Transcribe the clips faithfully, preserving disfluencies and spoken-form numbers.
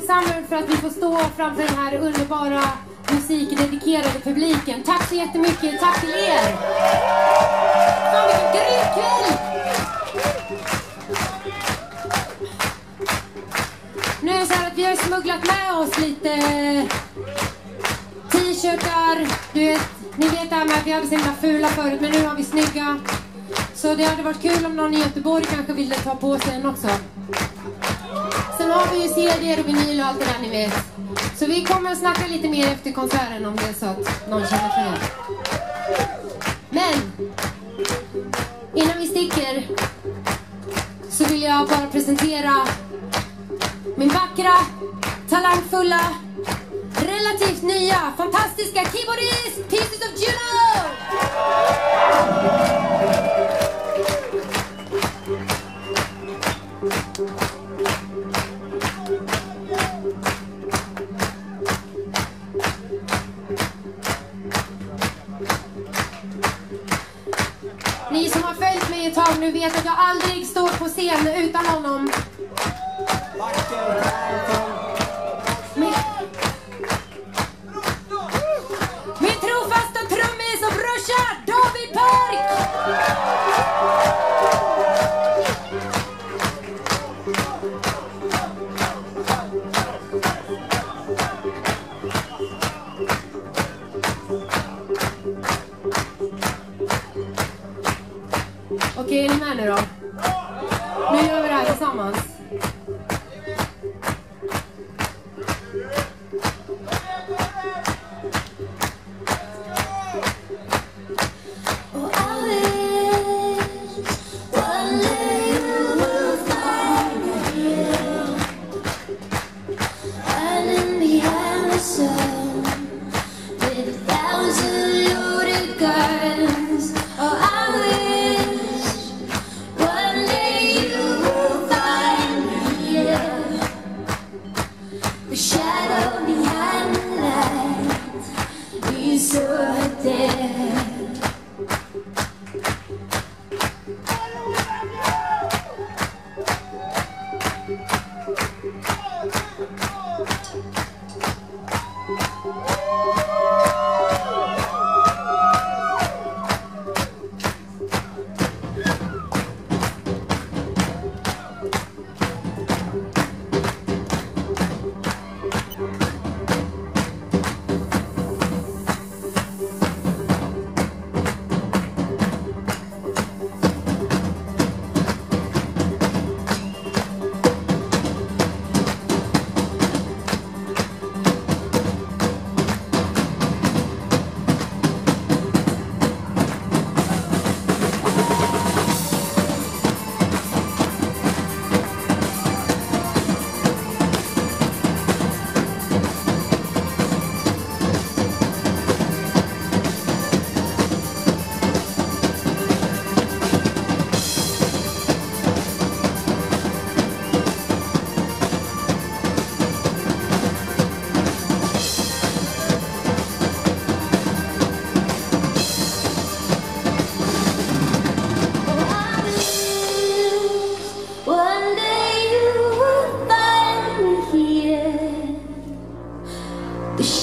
tacksamma för att vi får stå framför den här underbara musikdedikerade publiken. Tack så jättemycket, tack till er! Fan vilken grym kväll! Nu är det så här att vi har smugglat med oss lite t-shirtar, du vet, ni vet det här med att vi hade så himla fula förut, men nu har vi snygga. Så det hade varit kul om någon i Göteborg kanske ville ta på sig en också. Sen har vi ju C D och vinyl och allt det där ni vet. Så vi kommer att snacka lite mer efter konserten om det är så att någon känner för det. Men innan vi sticker så vill jag bara presentera min vackra, talangfulla, relativt nya, fantastiska keyboardist Pieces of Juno! Ni som har följt mig ett tag nu vet att jag aldrig står på scen utan honom. Min, min trofasta trummis och brorsa David Park! Okej, är ni med nu då? Nu gör vi det här tillsammans.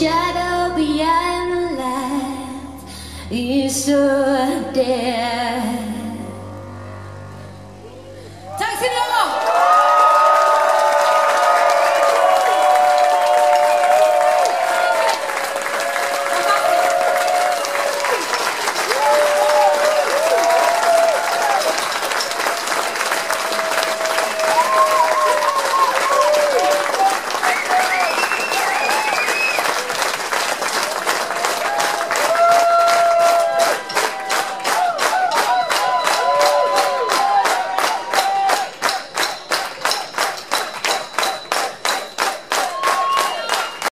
shadow behind the light is so dead.